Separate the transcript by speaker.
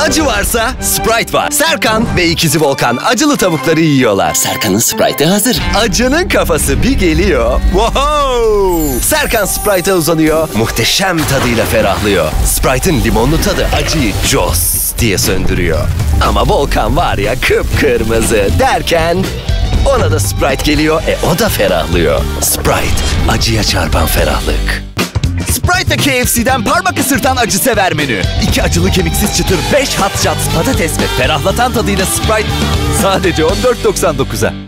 Speaker 1: Acı varsa Sprite var. Serkan ve ikizi Volkan acılı tavukları yiyorlar.
Speaker 2: Serkan'ın Sprite'ı hazır.
Speaker 1: Acının kafası bir geliyor. Wow! Serkan Sprite'a uzanıyor. Muhteşem tadıyla ferahlıyor. Sprite'ın limonlu tadı acıyı Jos diye söndürüyor. Ama Volkan var ya kıpkırmızı derken ona da Sprite geliyor. O da ferahlıyor. Sprite, acıya çarpan ferahlık.
Speaker 3: Sprite'la KFC'den parmak ısırtan acı sever menü. 2 acılı kemiksiz çıtır, 5 hot shots patates ve ferahlatan tadıyla Sprite sadece $14.99'a.